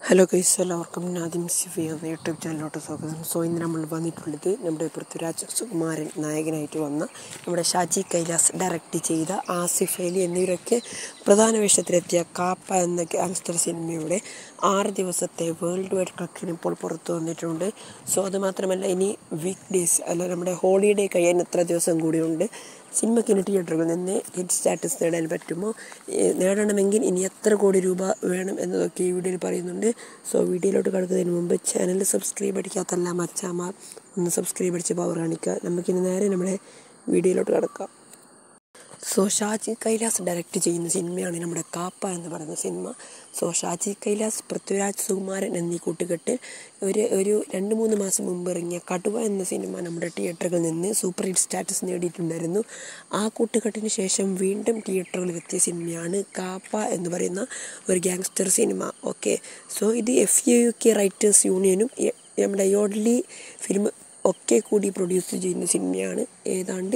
Hello guys, എല്ലാവർക്കും Nadhim സിഫി എന്ന YouTube ചാനലിലോട്ട് സ്വാഗതം. ഇന്ന് നമ്മൾ വന്നിട്ടുള്ളത് നമ്മുടെ പൃഥ്വിരാജ് സുകുമാരൻ നായകനായിട്ട് വന്ന നമ്മുടെ ഷാജി കൈലാസ് ഡയറക്റ്റ് ചെയ്ത ആസിഫ് അലി എന്നിവരൊക്കെ പ്രധാന വേഷത്തിലെത്തിയ കാപ്പ എന്ന ഗാങ്സ്റ്റർ സിനിമയുടെ 6 ദിവസത്തെ വേൾഡ് വൈഡ് കളക്ഷൻ ഇപ്പോൾ പുറത്തു വന്നിട്ടുണ്ട്. അതുമാത്രമല്ല, ഇനി വീക്ക് ഡേയ്സ് അല്ല നമ്മുടെ ഹോളിഡേ കഴിയാൻ എത്ര ദിവസം കൂടിയുണ്ട്. സിനിമയ്ക്ക് ഇനി തിയേറ്ററുകളിൽ നിന്ന് ഹിറ്റ് സ്റ്റാറ്റസ് നേടാൻ പറ്റുമോ, നേടണമെങ്കിൽ ഇനി എത്ര കോടി രൂപ വേണം എന്നതൊക്കെ ഈ വീഡിയോയിൽ പറയുന്നുണ്ട്. വീഡിയോയിലോട്ട് കടക്കുന്നതിന് മുമ്പ് ചാനൽ സബ്സ്ക്രൈബ് അടിക്കാത്ത എല്ലാ മച്ചാമാർ ഒന്ന് സബ്സ്ക്രൈബ് അടിച്ച് പവർ കാണിക്കുക. നമുക്കിനി നേരെ നമ്മുടെ വീഡിയോയിലോട്ട് കടക്കാം. ഷാജി കൈലാസ് ഡയറക്റ്റ് ചെയ്യുന്ന സിനിമയാണ് നമ്മുടെ കാപ്പ എന്ന് പറയുന്ന സിനിമ. ഷാജി കൈലാസ്, പൃഥ്വിരാജ്, സുകുമാരൻ എന്നീ കൂട്ടുകെട്ട് ഒരു 2-3 മാസം മുമ്പ് ഇറങ്ങിയ കടുവ എന്ന സിനിമ നമ്മുടെ തിയേറ്ററുകളിൽ നിന്ന് സൂപ്പർ ഹിറ്റ് സ്റ്റാറ്റസ് നേടിയിട്ടുണ്ടായിരുന്നു. ആ കൂട്ടുകെട്ടിന് ശേഷം വീണ്ടും തിയേറ്ററുകളിൽ എത്തിയ സിനിമയാണ് കാപ്പ എന്ന് പറയുന്ന ഒരു ഗാങ്സ്റ്റർ സിനിമ. ഇത് FAUK റൈറ്റേഴ്സ് യൂണിയനും നമ്മുടെ യോഡ്ലി ഫിലിം ഒക്കെ കൂടി പ്രൊഡ്യൂസ് ചെയ്യുന്ന സിനിമയാണ്. ഏതാണ്ട്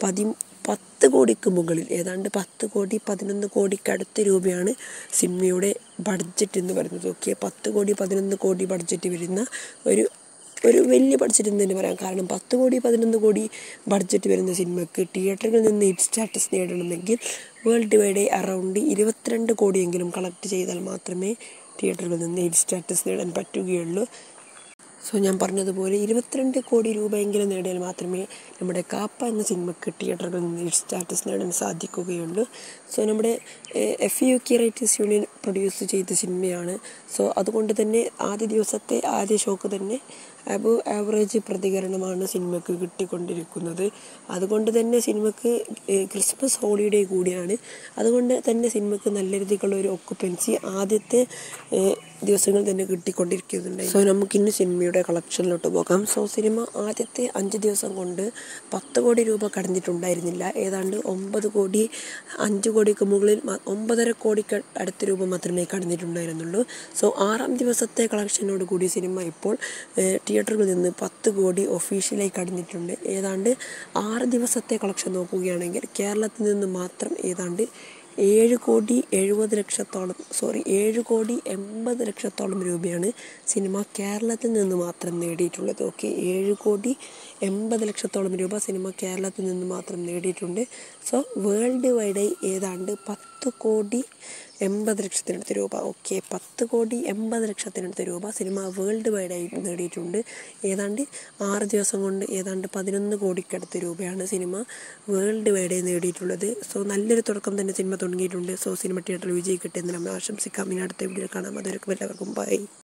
10 കോടിക്ക് മുകളിൽ, ഏതാണ്ട് 10 കോടി 11 കോടിക്കടുത്ത് രൂപയാണ് സിനിമയുടെ ബഡ്ജറ്റ് എന്ന് പറയുന്നത്. 10 കോടി 11 കോടി ബഡ്ജറ്റ് വരുന്ന ഒരു വലിയ ബഡ്ജറ്റ് എന്ന് തന്നെ പറയാം. കാരണം 10 കോടി 11 കോടി ബഡ്ജറ്റ് വരുന്ന സിനിമയ്ക്ക് തിയേറ്ററുകളിൽ നിന്ന് ഹിറ്റ് സ്റ്റാറ്റസ് നേടണമെങ്കിൽ വേൾഡ് വൈഡ് അറൗണ്ട് 22 കോടിയെങ്കിലും കളക്ട് ചെയ്താൽ മാത്രമേ തിയേറ്ററുകളിൽ നിന്ന് ഹിറ്റ് സ്റ്റാറ്റസ് നേടാൻ പറ്റുകയുള്ളൂ. ഞാൻ പറഞ്ഞതുപോലെ 22 കോടി രൂപയെങ്കിലും നേടിയാൽ മാത്രമേ നമ്മുടെ കാപ്പ എന്ന സിനിമയ്ക്ക് തിയേറ്ററുകളിൽ നിന്ന് ഹിറ്റ് സ്റ്റാറ്റസ് നേടാൻ സാധിക്കുകയുള്ളൂ. നമ്മുടെ FAUK റൈറ്റേഴ്സ് യൂണിയൻ പ്രൊഡ്യൂസ് ചെയ്ത സിനിമയാണ്. അതുകൊണ്ട് തന്നെ ആദ്യ ഷോക്ക് തന്നെ ആവറേജ് പ്രതികരണമാണ് സിനിമയ്ക്ക് കിട്ടിക്കൊണ്ടിരിക്കുന്നത്. അതുകൊണ്ട് തന്നെ സിനിമയ്ക്ക് ക്രിസ്മസ് ഹോളിഡേ കൂടിയാണ്. അതുകൊണ്ട് തന്നെ സിനിമയ്ക്ക് നല്ല രീതിക്കുള്ള ഒരു ഒക്കുപ്പൻസി ആദ്യത്തെ ദിവസങ്ങൾ തന്നെ കിട്ടിക്കൊണ്ടിരിക്കുന്നുണ്ട്. നമുക്കിന്ന് സിനിമയുടെ കളക്ഷനിലോട്ട് പോകാം. സിനിമ ആദ്യത്തെ 5 ദിവസം കൊണ്ട് 10 കോടി രൂപ കടന്നിട്ടുണ്ടായിരുന്നില്ല. ഏതാണ്ട് 9 കോടി 5 കോടിക്ക് മുകളിൽ 9.5 കോടിക്ക് അടുത്ത രൂപ മാത്രമേ കടന്നിട്ടുണ്ടായിരുന്നുള്ളൂ. 6-ാം ദിവസത്തെ കളക്ഷനോട് കൂടി സിനിമ ഇപ്പോൾ തിയേറ്ററുകളിൽ നിന്ന് 10 കോടി ഒഫീഷ്യലായി കടന്നിട്ടുണ്ട്. ഏതാണ്ട് 6 ദിവസത്തെ കളക്ഷൻ നോക്കുകയാണെങ്കിൽ കേരളത്തിൽ നിന്ന് മാത്രം ഏതാണ്ട് 7 കോടി 80 ലക്ഷത്തോളം രൂപയാണ് സിനിമ കേരളത്തിൽ നിന്ന് മാത്രം നേടിയിട്ടുള്ളത്. 7 കോടി 80 ലക്ഷത്തോളം രൂപ സിനിമ കേരളത്തിൽ നിന്ന് മാത്രം നേടിയിട്ടുണ്ട്. വേൾഡ് വൈഡായി ഏതാണ്ട് 10 കോടി 80 ലക്ഷത്തിനടുത്ത് രൂപ 10 കോടി 80 ലക്ഷത്തിനടുത്ത് രൂപ സിനിമ വേൾഡ് വൈഡായി നേടിയിട്ടുണ്ട്. ഏതാണ്ട് 6 ദിവസം കൊണ്ട് ഏതാണ്ട് 11 കോടിക്കടുത്ത് രൂപയാണ് സിനിമ വേൾഡ് വൈഡായി നേടിയിട്ടുള്ളത്. നല്ലൊരു തുടക്കം തന്നെ സിനിമ തുടങ്ങിയിട്ടുണ്ട്. സിനിമ തിയേറ്ററിൽ വിജയിക്കട്ടെ എന്ന് നമ്മൾ ആശംസിക്കാം. ഇനി അടുത്ത വീഡിയോ കാണാം. അതുവരെക്കും എല്ലാവർക്കും ബൈ.